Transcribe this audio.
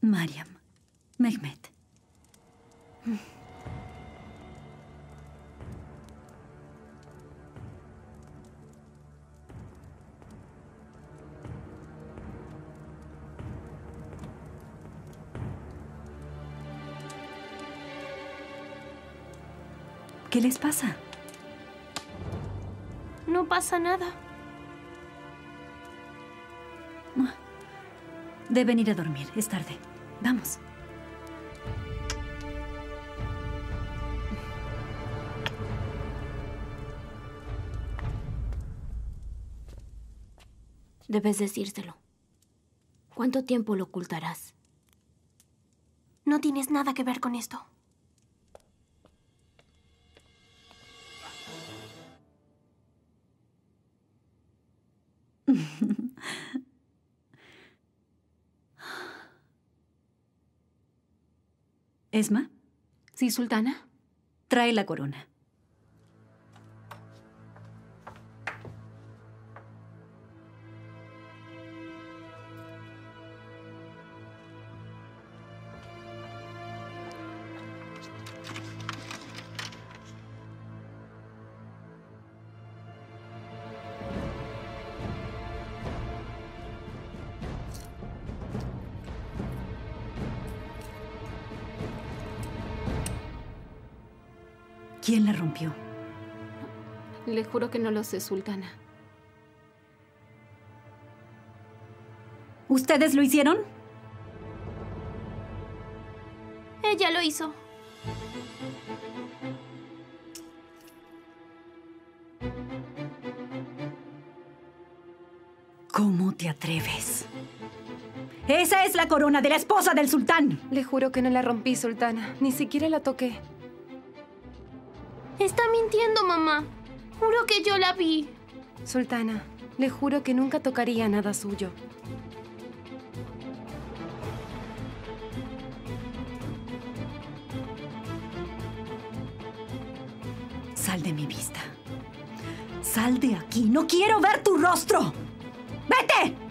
Mariam. Mehmet. ¿Qué les pasa? No pasa nada. Deben ir a dormir. Es tarde. Vamos. Debes decírselo. ¿Cuánto tiempo lo ocultarás? No tienes nada que ver con esto. ¿Esma? Sí, sultana. Trae la corona. ¿Quién la rompió? Le juro que no lo sé, sultana. ¿Ustedes lo hicieron? Ella lo hizo. ¿Cómo te atreves? ¡Esa es la corona de la esposa del sultán! Le juro que no la rompí, sultana. Ni siquiera la toqué. Está mintiendo, mamá. Juro que yo la vi. Sultana, le juro que nunca tocaría nada suyo. Sal de mi vista. Sal de aquí. ¡No quiero ver tu rostro! ¡Vete!